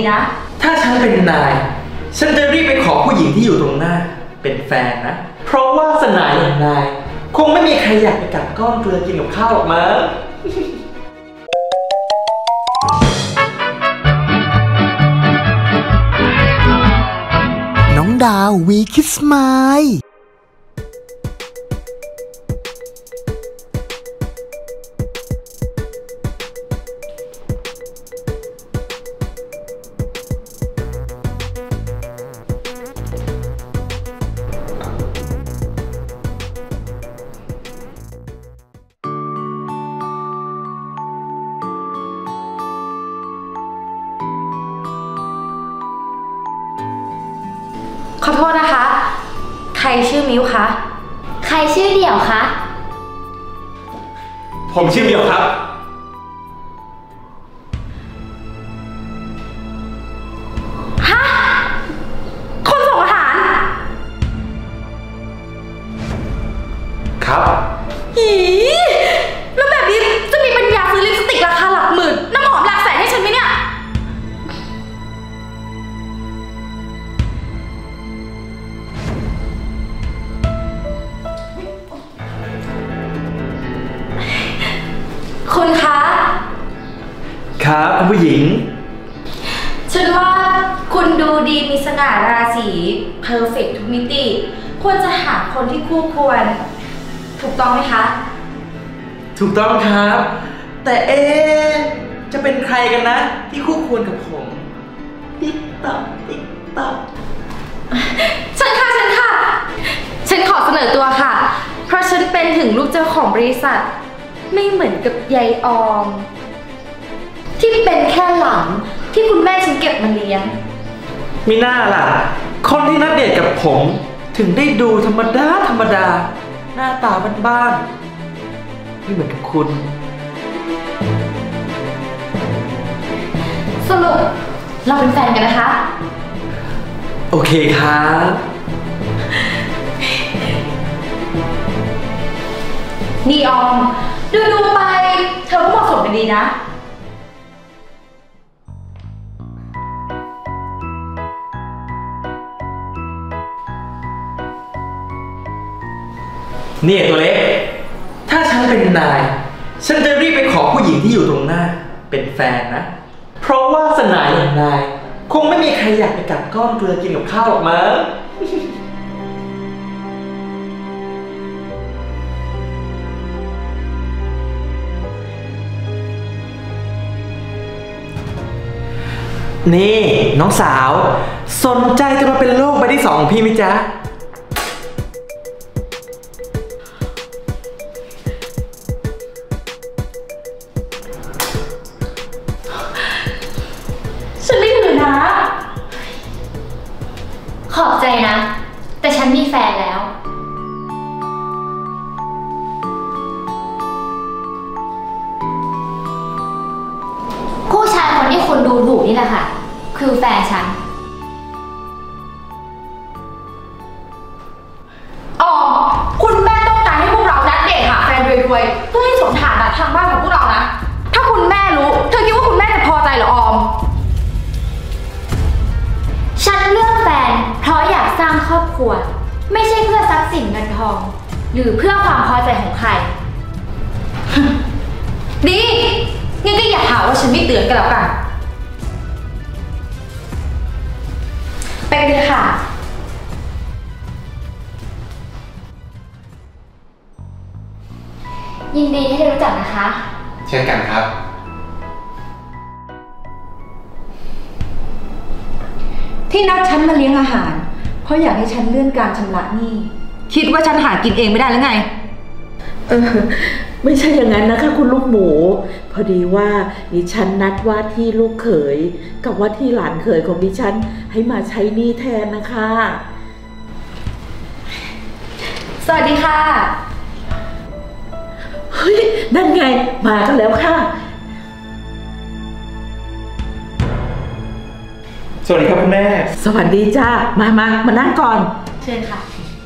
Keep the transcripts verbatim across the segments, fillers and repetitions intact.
นะถ้าฉันเป็นนายฉันจะรีบไปขอผู้หญิงที่อยู่ตรงหน้าเป็นแฟนนะเพราะว่าสนายอย่างนายคงไม่มีใครอยากไปกัดก้อนเกลือกินกับข้าวหรอกมั้งน้องดาววีคิสมายขอโทษนะคะใครชื่อมิวคะใครชื่อเดี่ยวคะผมชื่อเดี่ยวครับฮะคนส่งอาหารครับอีแล้วแบบนี้จะมีปัญญาซื้อลิปสติกราคาหลักหมื่นน้ำหอมหลักแสนให้ฉันไหมเนี่ยคุณคะครับคุณผู้หญิงฉันว่าคุณดูดีมีสง่าราศีเพอร์เฟกต์ทุกมิติควรจะหาคนที่คู่ควรถูกต้องไหมคะถูกต้องครับแต่เอ๊ะจะเป็นใครกันนะที่คู่ควรกับผมติ๊กต๊อกติ๊กต๊อกฉันค่ะฉันค่ะฉันขอเสนอตัวค่ะเพราะฉันเป็นถึงลูกเจ้าของบริษัทไม่เหมือนกับยายออมที่เป็นแค่หลังที่คุณแม่ฉันเก็บมาเลี้ยงมีหน้าล่ะคนที่นัดเดทกับผมถึงได้ดูธรรมดาธรรมดาหน้าตาบ้านๆไม่เหมือนกับคุณสรุปเราเป็นแฟนกันนะคะโอเคครับนี่ออมดูดูไปเธอก็เหมาะสมกันดีนะนี่ตัวเล็กถ้าฉันเป็นนายฉันจะรีบไปขอผู้หญิงที่อยู่ตรงหน้าเป็นแฟนนะเพราะว่าสนายอย่างนายคงไม่มีใครอยากไปกัดก้อนเกลือกินกับข้าวหรอกมั้งนี่น้องสาวสนใจจะมาเป็นโลกใบที่สองของพี่ไหมจ๊ะฉันไม่ถือนะขอบใจนะแต่ฉันมีแฟนแล้วผู้ชายคนที่คุณดูถูกนี่แหละค่ะคือแฟนฉันอ๋อคุณแม่ต้องการให้พวกเรานัดเดทหาแฟนรวยๆเพื่อให้สมฐานะทางบ้านของพวกเรานะถ้าคุณแม่รู้เธอคิดว่าคุณแม่จะพอใจเหรอออมฉันเลือกแฟนเพราะอยากสร้างครอบครัวไม่ใช่เพื่อทรัพย์สินเงินทองหรือเพื่อความพอใจของใครดีงั้นก็อย่าหาว่าฉันไม่เตือนกันแล้วกันไปกันเลยค่ะยินดีที่ได้รู้จักนะคะเช่นกันครับที่นัดฉันมาเลี้ยงอาหารเพราะอยากให้ฉันเลื่อนการชำระหนี้คิดว่าฉันหากินเองไม่ได้หรือไงเออไม่ใช่อย่างนั้นนะคะคุณลูกหมูพอดีว่าดิฉันนัดว่าที่ลูกเขยกับว่าที่หลานเขยของดิฉันให้มาใช้หนี้แทนนะคะสวัสดีค่ะเฮ้ยนั่นไงมากันแล้วค่ะสวัสดีครับคุณแม่สวัสดีจ้ามามามานั่งก่อนเชิญค่ะ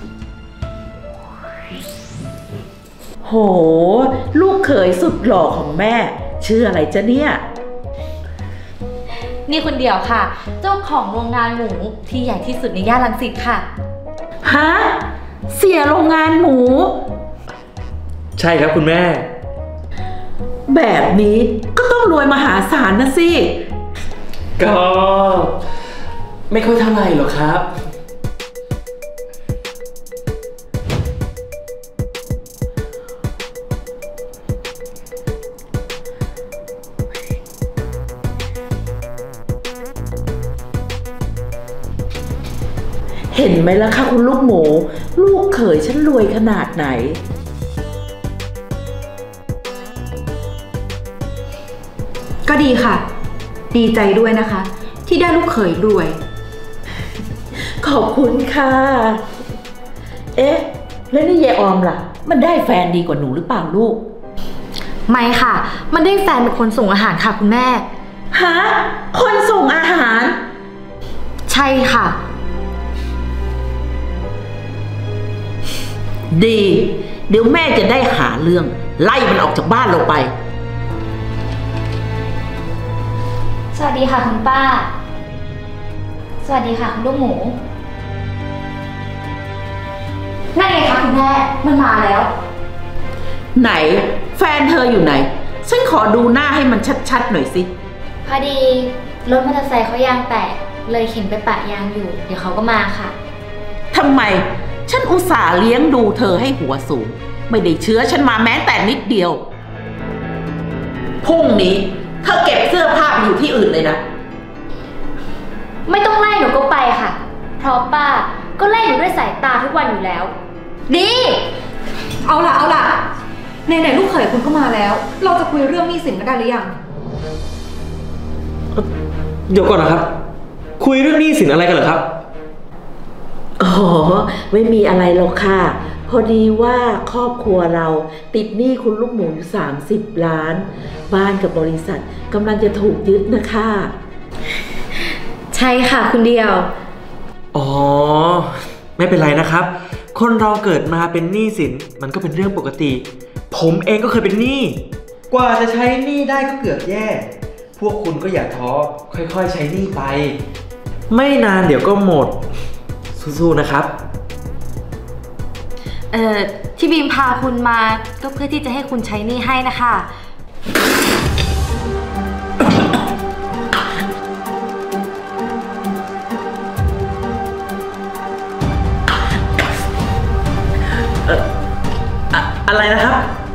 โหลูกเขยสุดหล่อของแม่ชื่ออะไรจ๊ะเนี่ยนี่คุณเดี่ยวค่ะ เจ้าของโรงงานหมูที่ใหญ่ที่สุดในย่านรังสิตค่ะฮะ เสียโรงงานหมูใช่ครับคุณแม่แบบนี้ก็ต้องรวยมหาศาลนะสิก็ไม่ค่อยเท่าไหร่หรอกครับเห็นไหมล่ะคะคุณลูกหมู ลูกเขยฉันรวยขนาดไหนก็ดีค่ะ ดีใจด้วยนะคะ ที่ได้ลูกเขยรวยขอบคุณค่ะ เอ๊ะ แล้วนี่ยายออมล่ะ มันได้แฟนดีกว่าหนูหรือเปล่าลูกไม่ค่ะ มันได้แฟนเป็นคนส่งอาหารค่ะคุณแม่ฮะ คนส่งอาหารใช่ค่ะดี เดี๋ยวแม่จะได้หาเรื่อง ไล่มันออกจากบ้านเราไปสวัสดีค่ะคุณป้า สวัสดีค่ะคุณลูกหมูนั่นไงคะคุณแม่ มันมาแล้วไหน แฟนเธออยู่ไหน ฉันขอดูหน้าให้มันชัดๆหน่อยสิพอดีรถมอเตอร์ไซค์เขายางแตกเลยเข็นไปปะยางอยู่ เดี๋ยวเขาก็มาค่ะทำไม ฉันอุตส่าห์เลี้ยงดูเธอให้หัวสูง ไม่ได้เชื้อฉันมาแม้แต่นิดเดียว พรุ่งนี้เธอเก็บเสื้อผ้าไปอยู่ที่อื่นเลยนะไม่ต้องไล่หนูก็ไปค่ะ เพราะป้าก็ไล่หนูด้วยสายตาทุกวันอยู่แล้วดีเอาล่ะเอาล่ะไหนๆลูกเขยคุณก็มาแล้ว เราจะคุยเรื่องหนี้สินกันได้หรือยังเดี๋ยวก่อนนะครับ คุยเรื่องหนี้สินอะไรกันเหรอครับอ๋อ ไม่มีอะไรหรอกค่ะ พอดีว่าครอบครัวเราติดหนี้คุณลูกหมูอยู่สามสิบล้าน บ้านกับบริษัทกำลังจะถูกยึดนะคะใช่ค่ะคุณเดียวอ๋อ ไม่เป็นไรนะครับ คนเราเกิดมาเป็นหนี้สินมันก็เป็นเรื่องปกติ ผมเองก็เคยเป็นหนี้กว่าจะใช้หนี้ได้ก็เกือบแย่ พวกคุณก็อย่าท้อค่อยๆใช้หนี้ไป ไม่นานเดี๋ยวก็หมดสู้ๆนะครับเอ่อที่บีมพาคุณมาก็เพื่อที่จะให้คุณใช้หนี้ให้นะคะอะอะไรนะครับ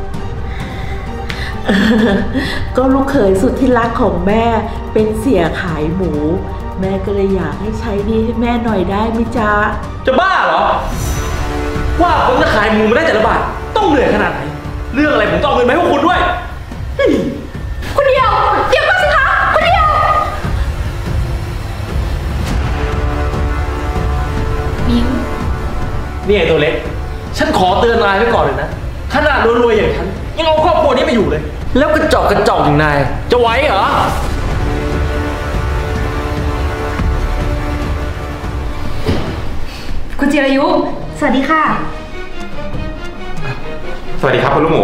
ก็ลูกเขยสุดที่รักของแม่เป็นเสียขายหมู แม่ก็เลยอยากให้ใช้หนี้ให้แม่หน่อยได้ไหมจ๊ะจะบ้าเหรอ ว่าผมจะขายหมูมาได้แต่ละบาทต้องเหนื่อยขนาดไหน เรื่องอะไรผมต้องเอาเงินมาให้พวกคุณด้วยคุณเดียว เดี๋ยวก่อนสิคะคุณเดียวมิ้งนี่ไอ้ตัวเล็ก ฉันขอเตือนนายไว้ก่อนเลยนะ ขนาดรวยๆอย่างฉันยังเอาครอบครัวนี้ไม่อยู่เลย แล้วกระจอกกระจอกอย่างนาย จะไหวเหรอคุณจิรายุ สวัสดีค่ะสวัสดีครับคุณลูกหมู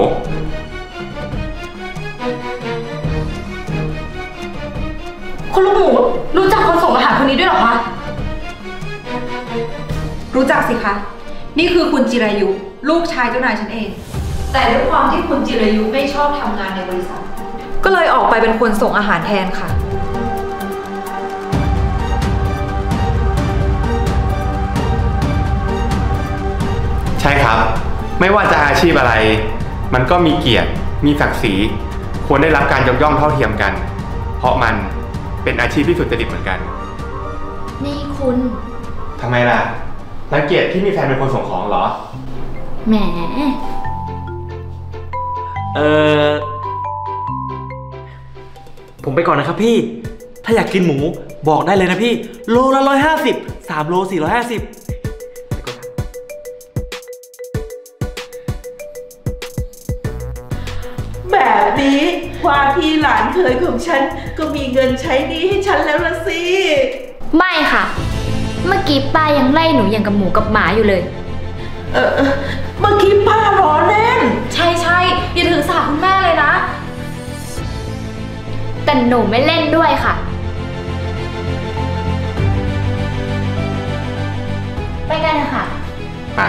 คุณลูกหมูรู้จักคนส่งอาหารคนนี้ด้วยเหรอคะรู้จักสิคะ นี่คือคุณจิรายุ ลูกชายเจ้านายฉันเอง แต่ด้วยความที่คุณจิรายุไม่ชอบทำงานในบริษัท ก็เลยออกไปเป็นคนส่งอาหารแทนค่ะใช่ครับ ไม่ว่าจะอาชีพอะไร มันก็มีเกียรติมีศักดิ์ศรีควรได้รับการยกย่องเท่าเทียมกัน เพราะมันเป็นอาชีพที่สุจริตเหมือนกันนี่คุณทำไมล่ะรังเกียจที่มีแฟนเป็นคนส่งของเหรอแหมเออผมไปก่อนนะครับพี่ ถ้าอยากกินหมูบอกได้เลยนะพี่ โลละร้อยห้าสิบ สามโลสี่ร้อยห้าสิบแบบนี้ว่าที่หลานเคยของฉันก็มีเงินใช้หนี้ให้ฉันแล้วละสิไม่ค่ะ เมื่อกี้ป้ายังไล่หนูอย่างกับหมูกับหมาอยู่เลยเออเออเมื่อกี้ป้าล้อเล่นใช่ใช่อย่าถือสาคุณแม่เลยนะแต่หนูไม่เล่นด้วยค่ะไปกันเถอะค่ะไป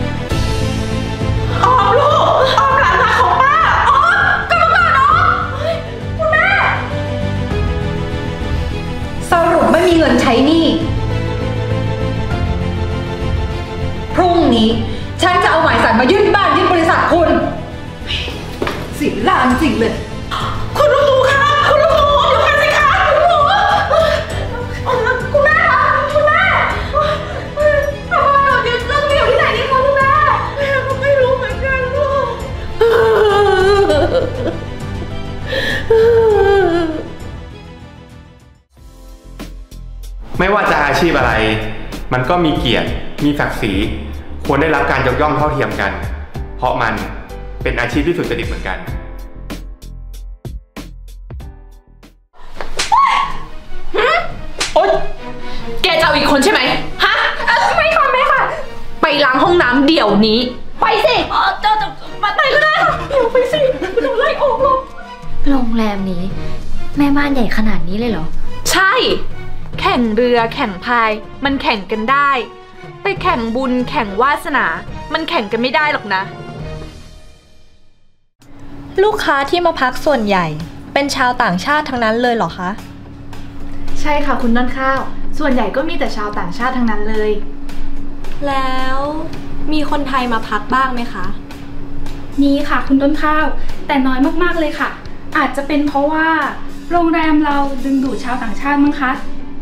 ออมลูกออมหลานรักของป้าออมกลับมาก่อนออมคุณแม่สรุปไม่มีเงินใช้หนี้พรุ่งนี้ฉันจะเอาหมายสารมายื่นบ้านที่บริษัทคุณสิลานจริงเลยคุณลูกหมูคะคุณลูกหมูเดี๋ยวก่อนสิคะคุณลูกหมูคุณแม่คะคุณแม่ทำไมเราอยู่เราไปอยู่ที่ไหนนี่คะคุณแม่แม่ก็ไม่รู้เหมือนกันลูกไม่ว่าจะอาชีพอะไร มันก็มีเกียรติมีศักดิ์ศรีควรได้รับการยกย่องเท่าเทียมกัน เพราะมันเป็นอาชีพที่สุจริตเหมือนกันโอ๊ยแกจะเอาอีกคนใช่ไหมฮะไม่ค่ะไม่ค่ะไปล้างห้องน้ำเดี๋ยวนี้ไปสิเออเจ้าจะมาไปก็ได้ค่ะเดี๋ยวไปสิไม่ต้องไล่ออกหรอกโรงแรมนี้แม่บ้านใหญ่ขนาดนี้เลยเหรอใช่ แข่งเรือแข่งพายมันแข่งกันได้แต่แข่งบุญแข่งวาสนามันแข่งกันไม่ได้หรอกนะลูกค้าที่มาพักส่วนใหญ่เป็นชาวต่างชาติทั้งนั้นเลยเหรอคะใช่ค่ะคุณต้นข้าวส่วนใหญ่ก็มีแต่ชาวต่างชาติทั้งนั้นเลยแล้วมีคนไทยมาพักบ้างไหมคะมีค่ะคุณต้นข้าวแต่น้อยมากๆเลยค่ะอาจจะเป็นเพราะว่าโรงแรมเราดึงดูดชาวต่างชาติมั้งคะ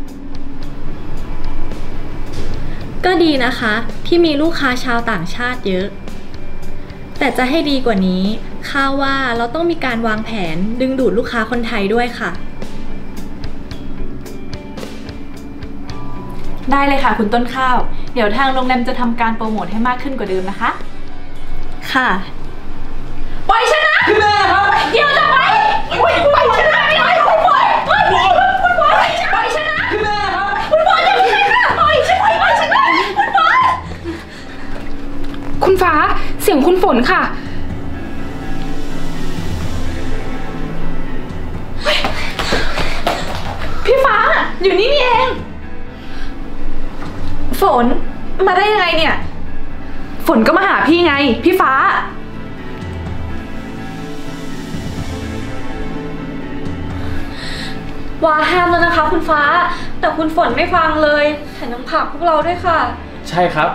ก็ดีนะคะที่มีลูกค้าชาวต่างชาติเยอะแต่จะให้ดีกว่านี้ข้าว่าเราต้องมีการวางแผนดึงดูดลูกค้าคนไทยด้วยค่ะได้เลยค่ะคุณต้นข้าวเดี๋ยวทางโรงแรมจะทำการโปรโมทให้มากขึ้นกว่าเดิมนะคะค่ะปล่อยฉันนะแม่ครับเดี๋ยวจะไปปล่อยปล่อยฉันนะไม่ได้คุณปล่อยปล่อยปล่อยปล่อยปล่อยฉันนะแม่ครับคุณปล่อยอย่าไปค่ะปล่อยฉันปล่อยปล่อยฉันนะคุณปล่อยคุณฟ้าเสียงคุณฝนค่ะพี่ฟ้าอยู่นี่นี่เองฝนมาได้ยังไงเนี่ยฝนก็มาหาพี่ไงพี่ฟ้าว่าห้ามแล้วนะคะคุณฟ้าแต่คุณฝนไม่ฟังเลยแถมยังผลักพวกเราด้วยค่ะใช่ครับ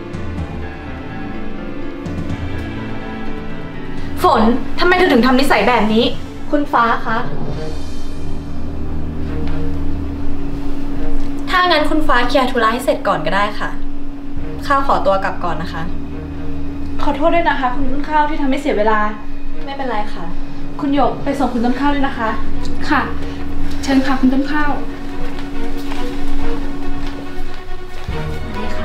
ฝนทำไมเธอถึงทำนิสัยแบบนี้คุณฟ้าคะถ้างั้นคุณฟ้าเคลียร์ธุระให้เสร็จก่อนก็ได้ค่ะข้าวขอตัวกลับก่อนนะคะขอโทษด้วยนะคะคุณต้นข้าวที่ทำให้เสียเวลาไม่เป็นไรค่ะคุณหยกไปส่งคุณต้นข้าวด้วยนะคะค่ะเชิญค่ะคุณต้นข้าวนี่ค่ะ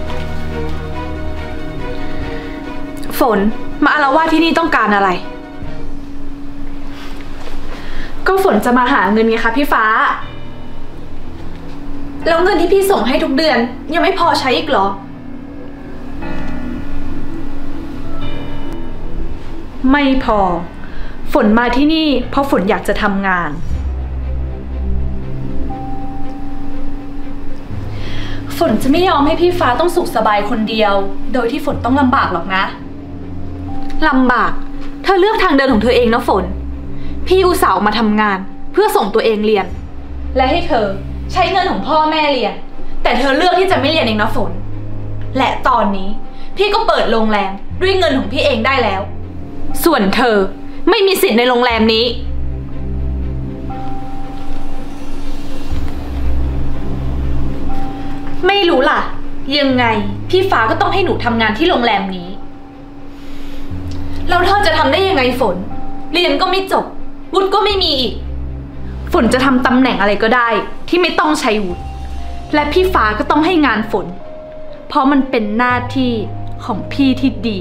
ฝนมาอาละวาดที่นี่ต้องการอะไรก็ฝนจะมาหาเงินไงคะพี่ฟ้าแล้วเงินที่พี่ส่งให้ทุกเดือนยังไม่พอใช้อีกเหรอไม่พอฝนมาที่นี่เพราะฝนอยากจะทำงานฝนจะไม่ยอมให้พี่ฟ้าต้องสุขสบายคนเดียวโดยที่ฝนต้องลำบากหรอกนะลำบากเธอเลือกทางเดินของเธอเองนะฝนพี่อุตส่าห์มาทำงานเพื่อส่งตัวเองเรียนและให้เธอใช้เงินของพ่อแม่เรียนแต่เธอเลือกที่จะไม่เรียนเองนะฝนและตอนนี้พี่ก็เปิดโรงแรมด้วยเงินของพี่เองได้แล้วส่วนเธอไม่มีสิทธิ์ในโรงแรมนี้ไม่รู้ล่ะยังไงพี่ฟ้าก็ต้องให้หนูทำงานที่โรงแรมนี้แล้วเธอจะทำได้ยังไงฝนเรียนก็ไม่จบวุฒิก็ไม่มีอีกฝนจะทำตำแหน่งอะไรก็ได้ที่ไม่ต้องใช้วุฒิและพี่ฟ้าก็ต้องให้งานฝนเพราะมันเป็นหน้าที่ของพี่ที่ดี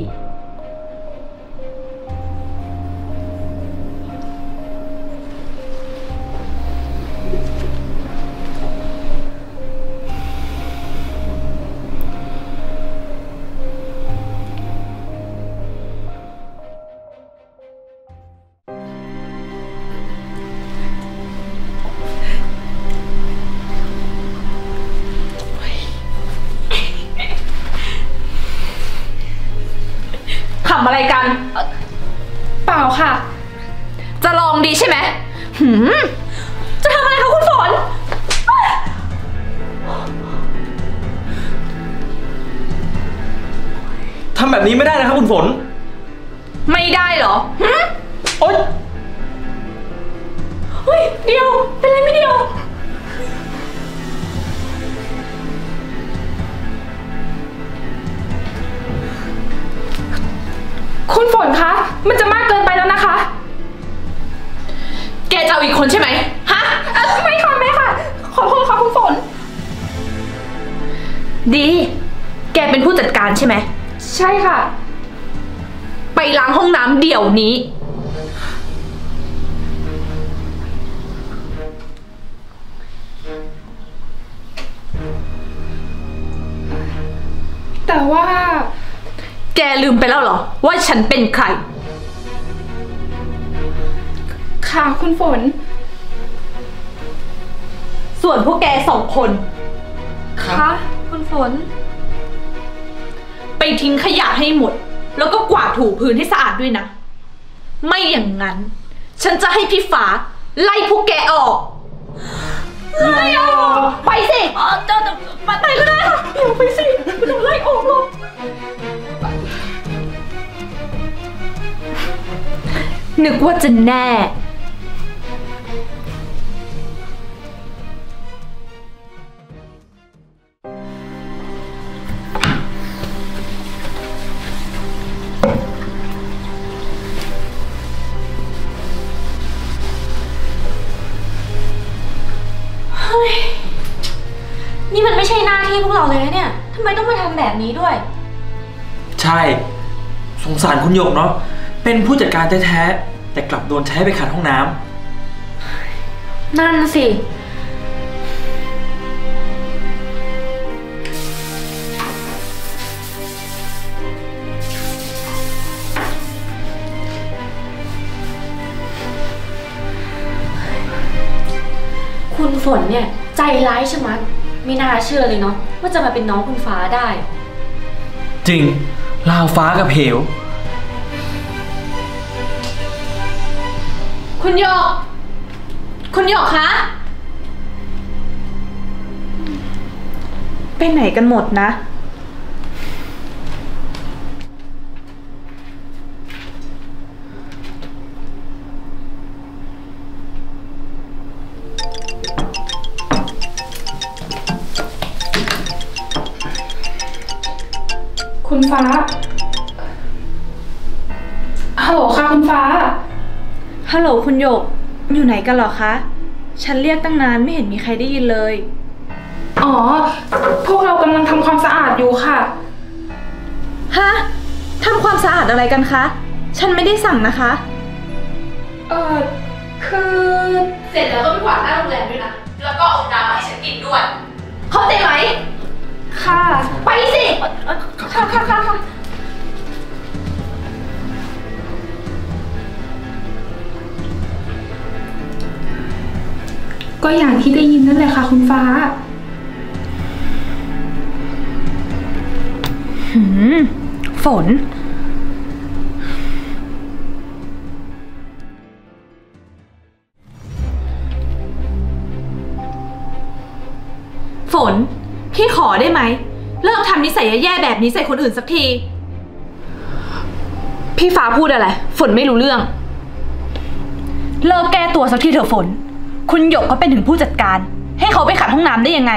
ล่าค่ะจะลองดีใช่ไหมหืมจะทำอะไรคะคุณฝนทำแบบนี้ไม่ได้นะครับคุณฝนไม่ได้เหรอหืมโอ๊ยเฮ้ยเดียวเป็นไรไม่เดียวคุณฝนคะมันจะมากเกินไปแล้วนะคะแกจะเอาอีกคนใช่ไหมฮะไม่ค่ะไม่ค่ะขอโทษค่ะคุณฝนดีแกเป็นผู้จัดการใช่ไหมใช่ค่ะไปล้างห้องน้ำเดี๋ยวนี้แต่ว่าแกลืมไปแล้วเหรอว่าฉันเป็นใครค่ะคุณฝนส่วนพวกแกสองคนค่ะคุณฝนไปทิ้งขยะให้หมดแล้วก็กวาดถูพื้นให้สะอาดด้วยนะไม่อย่างนั้นฉันจะให้พี่ฟ้าไล่พวกแกออกไล่ออกไปสิไปก็ได้ค่ะเดี๋ยวไปสิไม่ต้องไล่ออกหรอกนึกว่าจะแน่นี่มันไม่ใช่หน้าที่พวกเราเลยนะเนี่ยทำไมต้องมาทำแบบนี้ด้วยใช่สงสารคุณหยกเนาะเป็นผู้จัดการแท้ๆแต่กลับโดนใช้ไปขัดห้องน้ำนั่นสิคุณฝนเนี่ยใจร้ายชะมัดไม่น่าเชื่อเลยเนาะว่าจะมาเป็นน้องคุณฟ้าได้จริงลาวฟ้ากับเหวคุณหยกคุณหยกคะไปไหนกันหมดนะคุณฟ้าฮัลโหลค่ะคุณฟ้าฮัลโหลคุณหยกอยู่ไหนกันเหรอคะฉันเรียกตั้งนานไม่เห็นมีใครได้ยินเลยอ๋อพวกเรากำลังทำความสะอาดอยู่ค่ะฮะทำความสะอาดอะไรกันคะฉันไม่ได้สั่งนะคะเออคือเสร็จแล้วก็ไปกวาดหน้าโรงแรมด้วยนะแล้วก็เอาน้ำมาให้ฉันกินด้วยเข้าใจไหมค่ะไปสิค่ะค่ะค่ะค่ะก็อย่างที่ได้ยินนั่นแหละค่ะคุณฟ้าหืมฝนฝนพี่ขอได้ไหมเลิกทำนิสัยแย่ๆแบบนี้ใส่คนอื่นสักทีพี่ฟ้าพูดอะไรฝนไม่รู้เรื่องเลิกแก้ตัวสักทีเถอะฝนคุณหยกก็เป็นถึงผู้จัดการให้เขาไปขัดห้องน้ำได้ยังไง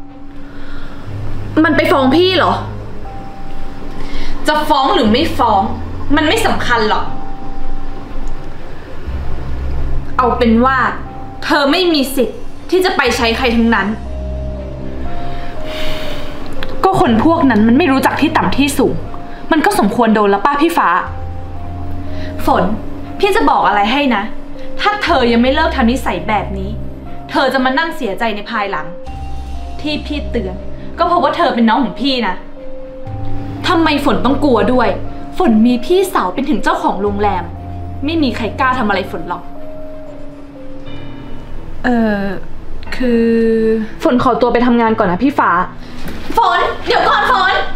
มันไปฟ้องพี่เหรอจะฟ้องหรือไม่ฟ้องมันไม่สำคัญหรอกเอาเป็นว่าเธอไม่มีสิทธิ์ที่จะไปใช้ใครทั้งนั้นก็คนพวกนั้นมันไม่รู้จักที่ต่ำที่สูงมันก็สมควรโดนแล้วป้าพี่ฟ้าฝนพี่จะบอกอะไรให้นะถ้าเธอยังไม่เลิกทำนิสัยแบบนี้เธอจะมานั่งเสียใจในภายหลังที่พี่เตือนก็เพราะว่าเธอเป็นน้องของพี่นะทำไมฝนต้องกลัวด้วยฝนมีพี่สาวเป็นถึงเจ้าของโรงแรมไม่มีใครกล้าทำอะไรฝนหรอกเออคือฝนขอตัวไปทำงานก่อนนะพี่ฟ้าฝนเดี๋ยวก่อนฝน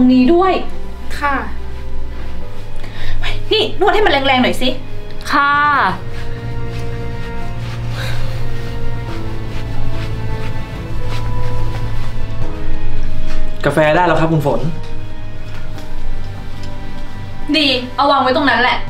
รงนี้ด้วยค่ะนี่นวดให้มันแรงๆหน่อยสิค่ะกาแฟได้แล้วครับคุณฝนดีเอาวางไว้ตรงนั้นแหละ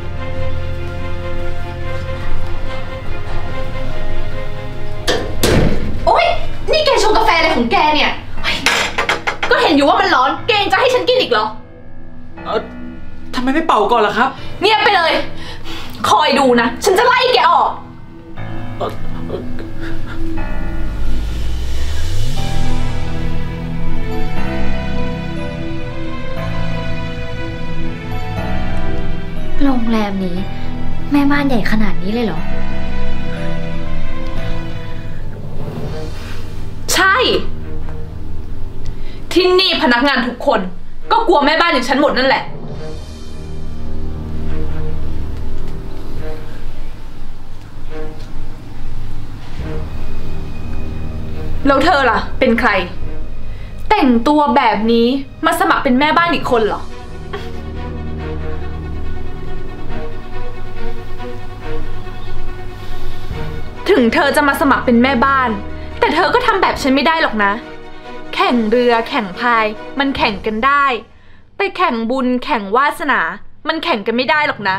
โอ๊ยนี่แกชงกาแฟอะไรของแกเนี่ยก็เห็นอยู่ว่ามันร้อนแกยังจะให้ฉันกินอีกเหรอเออทำไมไม่เป่าก่อนล่ะครับเงียบไปเลยคอยดูนะฉันจะไล่แกออกโรงแรมนี้แม่บ้านใหญ่ขนาดนี้เลยเหรอใช่ที่นี่พนักงานทุกคนก็กลัวแม่บ้านอย่างฉันหมดนั่นแหละแล้วเธอล่ะเป็นใครแต่งตัวแบบนี้มาสมัครเป็นแม่บ้านอีกคนเหรอถึงเธอจะมาสมัครเป็นแม่บ้านแต่เธอก็ทำแบบฉันไม่ได้หรอกนะแข่งเรือแข่งพายมันแข่งกันได้แต่แข่งบุญแข่งวาสนามันแข่งกันไม่ได้หรอกนะ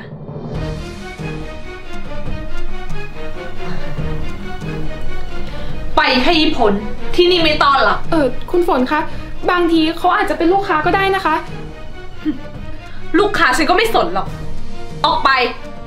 ไปให้พ้นที่นี่ไม่ต้อนหรอกเออคุณฝนคะบางทีเขาอาจจะเป็นลูกค้าก็ได้นะคะลูกค้าฉันก็ไม่สนหรอกออกไป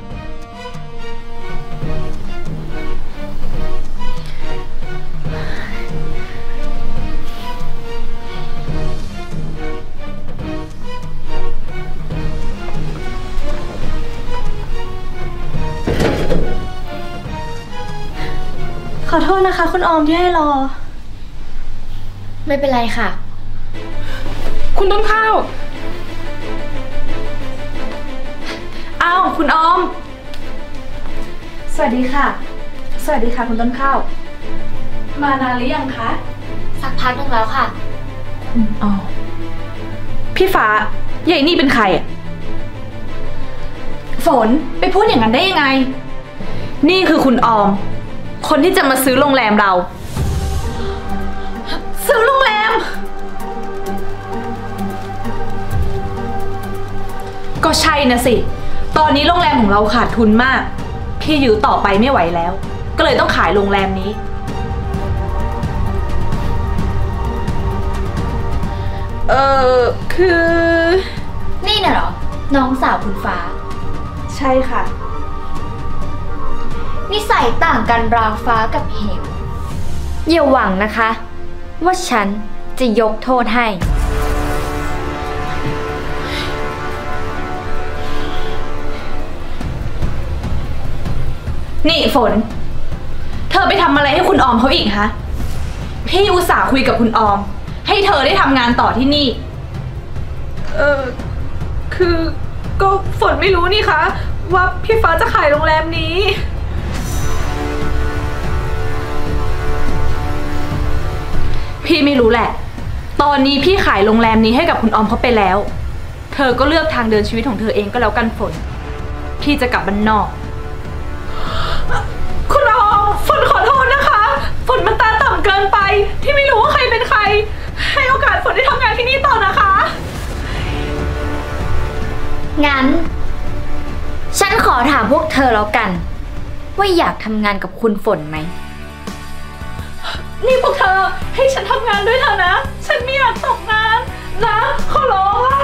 ขอโทษนะคะคุณออมที่ให้รอไม่เป็นไรค่ะคุณต้นข้าวอ้าวคุณออมสวัสดีค่ะสวัสดีค่ะคุณต้นข้าวมานานหรือยังคะสักพักนึงแล้วค่ะคุณออมพี่ฟ้าใหญ่นี่เป็นใครอ่ะฝนไปพูดอย่างนั้นได้ยังไงนี่คือคุณออมคนที่จะมาซื้อโรงแรมเราซื้อโรงแรมก็ใช่นะสิตอนนี้โรงแรมของเราขาดทุนมากพี่อยู่ต่อไปไม่ไหวแล้วก็เลยต้องขายโรงแรมนี้เออคือนี่น่ะเหรอน้องสาวคุณฟ้าใช่ค่ะนิสัยต่างกันราวฟ้ากับเหวอย่าหวังนะคะว่าฉันจะยกโทษให้นี่ฝนเธอไปทำอะไรให้คุณออมเขาอีกฮะพี่อุตส่าห์คุยกับคุณออมให้เธอได้ทำงานต่อที่นี่เออคือก็ฝนไม่รู้นี่คะว่าพี่ฟ้าจะขายโรงแรมนี้พี่ไม่รู้แหละตอนนี้พี่ขายโรงแรมนี้ให้กับคุณออมเขาไปแล้วเธอก็เลือกทางเดินชีวิตของเธอเองก็แล้วกันฝนพี่จะกลับบ้านนอกคุณออมฝนขอโทษนะคะฝนมันตาต่ำเกินไปที่ไม่รู้ว่าใครเป็นใครให้โอกาสฝนได้ทำงานที่นี่ต่อนะคะงั้นฉันขอถามพวกเธอแล้วกันว่าอยากทำงานกับคุณฝนไหมนี่พวกเธอให้ฉันทำงานด้วยเถอะนะฉันไม่อยากตกงานนะขอร้องล่ะ